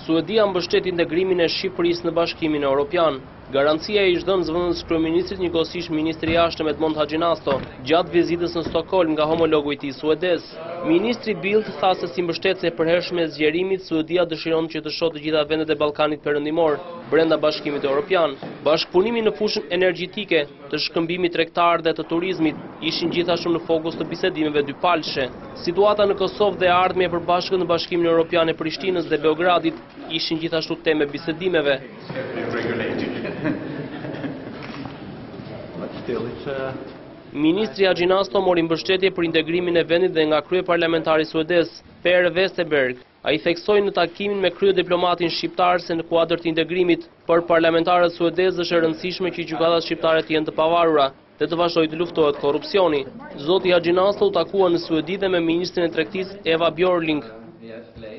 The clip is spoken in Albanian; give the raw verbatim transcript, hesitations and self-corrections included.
Suedia mbështet integrimin e Shqipërisë në Bashkimin Evropian. Garancia e ishtë dhënë zëvendës kryeministrit njëkohësisht ministri i jashtëm Edmond Haxhinasto gjatë vizitës në Stockholm nga homologu i tij suedez. Ministri Bildt tha se si mbështetëse e përhershme e zgjerimit, Suedia dëshiron që të shohë të gjitha vendet e Ballkanit Perëndimor brenda Bashkimit Evropian. Bashkëpunimi në fushën energjetike, të shkëmbimit tregtar dhe të turizmit ishin gjithashtu në fokus të bisedimeve dypalshe. Situata në Kosovë dhe ardhmja e përbashkët në Bashkimin Evropian e Prishtinës dhe Beogradit ishin gjithashtu teme bisedimeve. Ministri Haxhinasto mori mbështetje për integrimin e vendit dhe nga kryeparlamentari suedez Per Westerberg. Ai theksoi në takimin me kryediplomatin shqiptar se në kuadër të integrimit për parlamentarët suedez është e rëndësishme që gjykatat shqiptare të jenë të pavarura dhe të vazhdojë të luftohet korrupsioni. Zoti Haxhinasto u takua në Suedi dhe me ministrin e tregtisë Eva Björling.